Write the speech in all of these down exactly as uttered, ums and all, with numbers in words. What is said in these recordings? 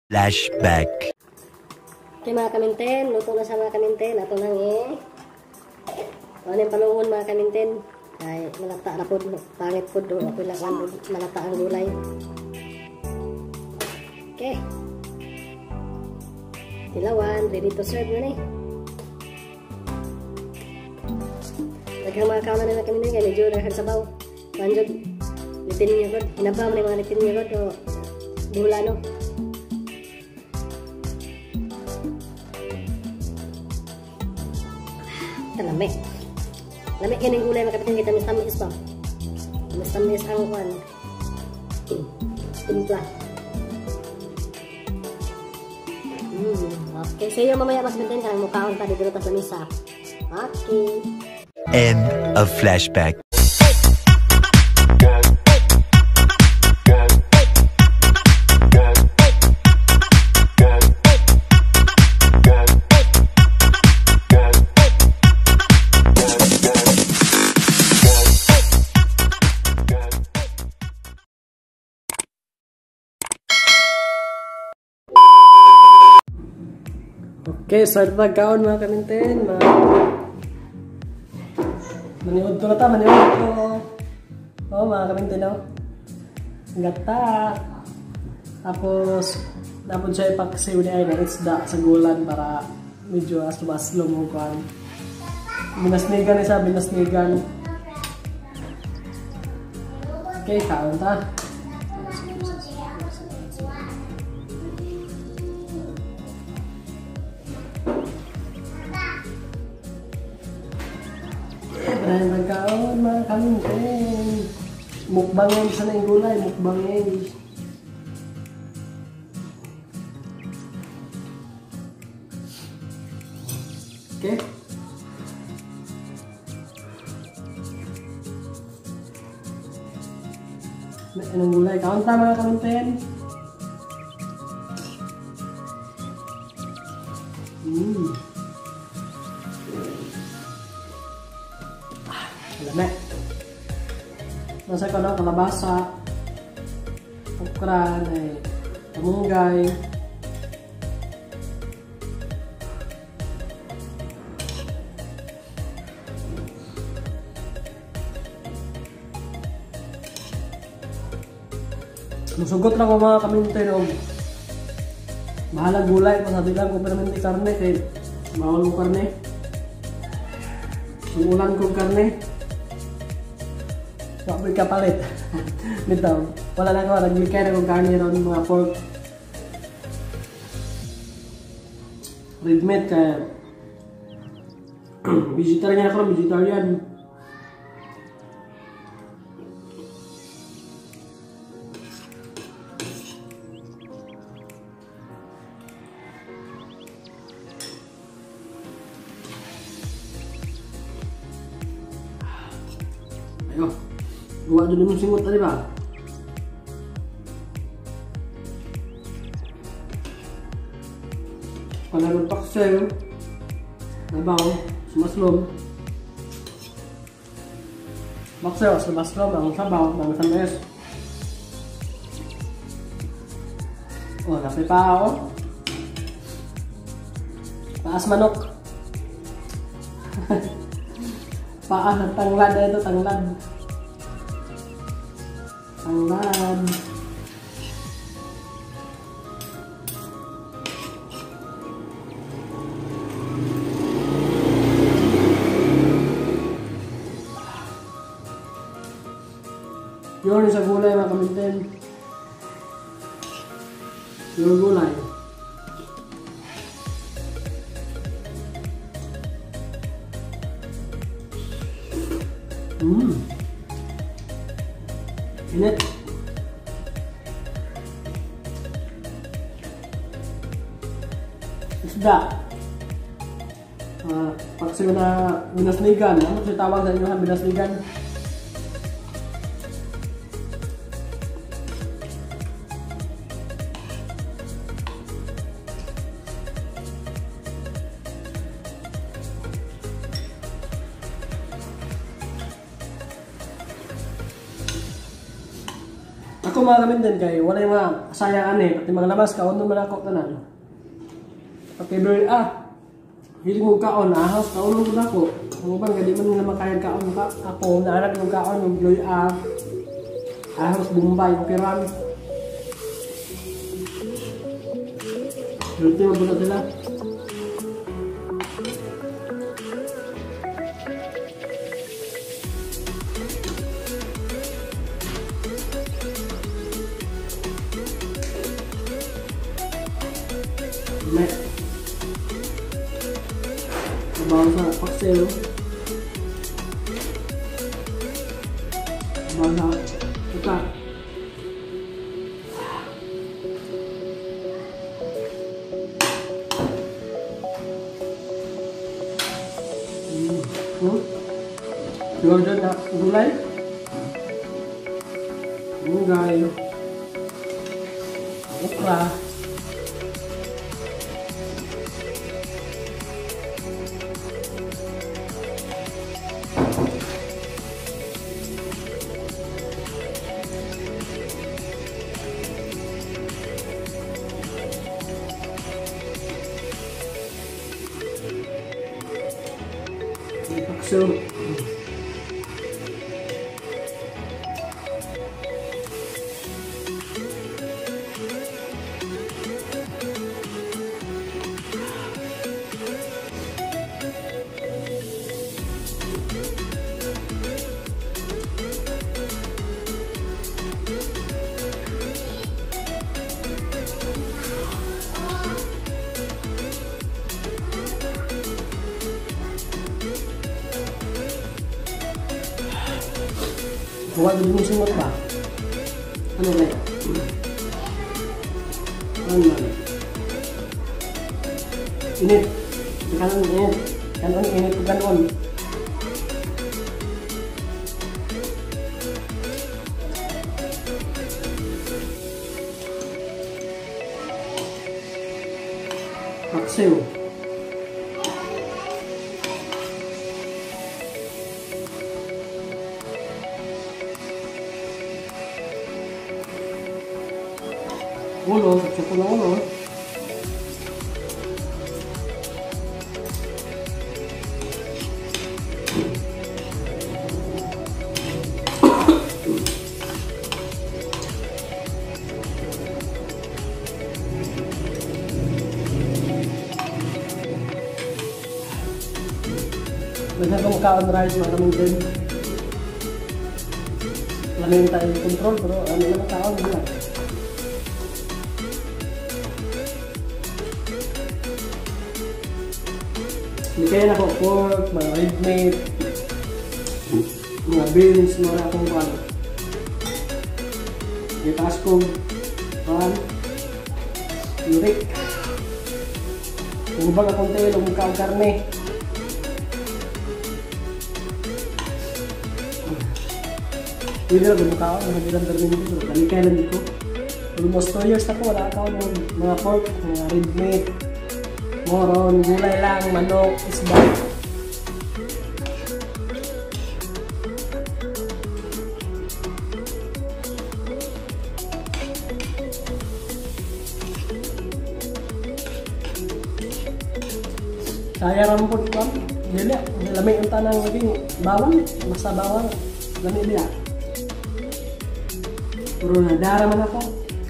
Flashback. Okay mga kaminten, luto na sa mga kaminten. Ato nang eh. Ano yung panungon mga kaminten? Ay, malata na po. Pangit po doon. Ako lang malata ang gulay. Okay. Tilawan, ready to serve yun eh. Naghang mga kauna na mga kaminten, kaya medyo nakahag sabaw. Panjod, litin niya ko. Hinabaw mo na yung mga litin niya ko. O bula no. Lami. Lami yan yung gulay mga kapitan kita. Tamis-tamis pa. Tamis-tamis ang kwan. Timpla. Mm, okay. So yun mamaya mas kapitan ka ng mukhaon pa. Dito sa misa. Okay. End of flashback. Okay, so ito nagkaon mga kaminten. Ma maniwad ko na ta, maniwad ko. Oo mga kaminten, no? Gata. Tapos, dapat siya ipakasiw niya ay na isda sa gulan para medyo aslo-aslo mo kan. Binasnigan isa, binasnigan. Okay, kaon ta. Dahil nagkaon mga kaminten. Mukbangin sa na yung gulay, mukbangin. Okay. Anong gulay? Kaon ta mga kaminten. Hmm. Lame. Nasa ko na kalabasa, okra, ay kamunggay. Musugot lang ko mga kaminten o bahala gulay, masabi lang ko pa naman di karne kaya bawal ko karne. Yung ulan ko karne. Wapoy kapalit. Bitaw. Wala na ko. Naglikay na kong karne ron mga pork. Red meat kaya. Vegetarian ako. Vegetarian. Ayo. Gawa dun yung singot, di ba? Panalong paksel. Nabaw. Sumaslom. Paksel, sumaslom. Ang sabaw. Ang sames. O, napay pa ako. Paas manok. Paa, tanglad na ito, tanglad. Tanglad. Yun sa gulay mga kaminten. Yun gulay. Hmm. Init. Isda. Uh, Paksiw na binasnigan. Ano siya tawag sa inyo ha? Binasnigan. Ako mga kamintin kay wala yung mga sayaan eh. Pati mga lamas kaon naman ako tanan. Pati very ah. Hiling mong kaon, ahas, kaon mo na ako. Ano ba, hindi man nila makayag kaon ka. Ako, naanak yung kaon, yung bloy ah. Ahas, bumbay, operan. Dito yung bulat sila. Mek. Nabaw sa paksel. Nabaw sa utak. Hmm. Hmm. Jual dyan na gulay. Gulay. Okra. So, buwan din mo sunod ba? Ano ba? Ano ba? Init. Kanon init. Kanon init ko kanon. Paksiw. Ulo, saksak ko ng ulo. Ganyan kong kaon rice mga kamintin. Lamin tayo control pero ano naman kaon nila. Hindi kaya na ko pork, mga red meat, mga beans, mga akong pan. Itaas ko, pan, yurik. Ubang akong tayo, lumukang karne. Pwede na lumukang, nakabilang karne dito. So, dali kaya lang dito. Almost two years na po, wala ako ng mga pork, mga red meat. Moron, gulay lang, manok, isda. Kaya rampot ko. Dili, lamig ang tanang lagi. Bawang, basta bawang. Lamig niya. Puro nadara man ako.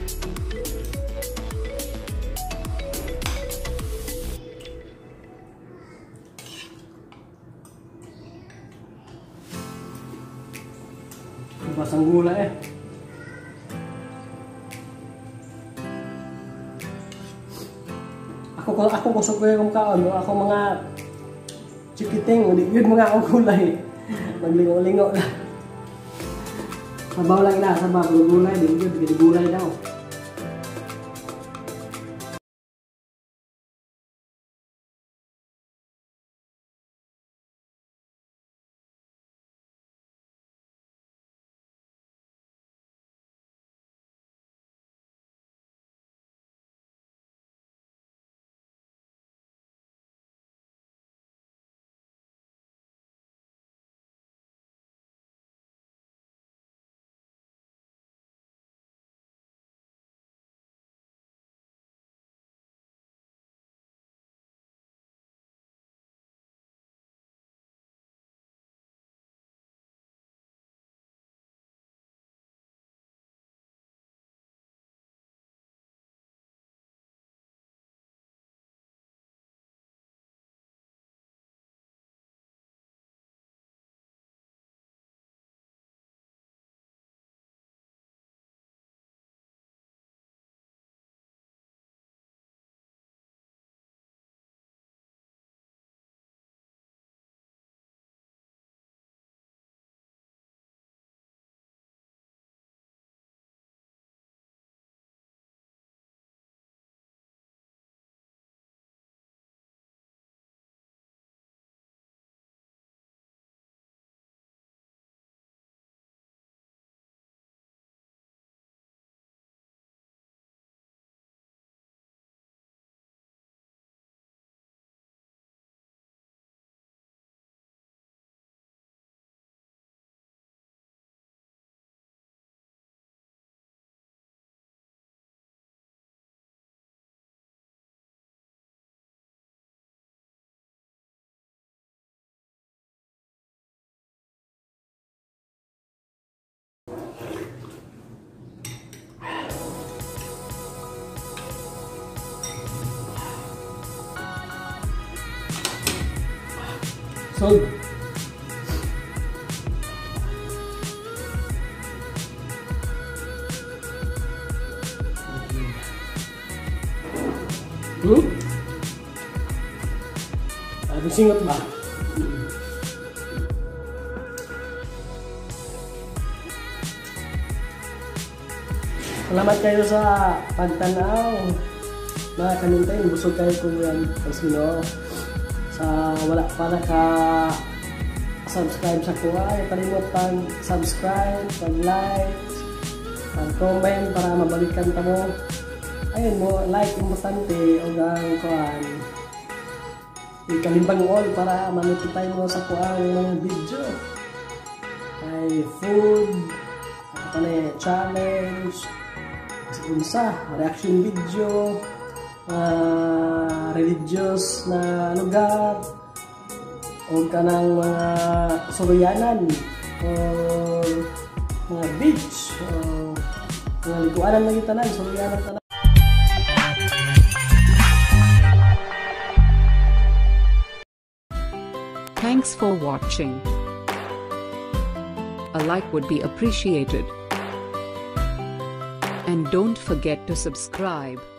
Basang gula eh. Ako ako kusog ko yung kaon, ako mga chikiting, hindi yun mga akong gulay. Maglingo-lingo lang. Sabaw lang na, sabaw gulay, hindi yun, gulay daw. Sold. Hmm? Sabi singot ba? Salamat kayo sa pagtanaw. Mga kanintay, busog kayo kung yan. Tapos sino, sa wala pa naka subscribe sa kuha, ay palimot pag subscribe, pag like, pag comment para mabalikan ta mo. Ayun mo, like importante o gang kuhan. Ikalimbang all para ma-notify mo sa kuha ng mga video. Ay food, apa na challenge, unsa, reaction video, uh, religious na lugar, o kanang mga suriyanan, o mga beach, o mga likuanan na yung tanan, suriyanan tanan. Thanks for watching. A like would be appreciated. And don't forget to subscribe.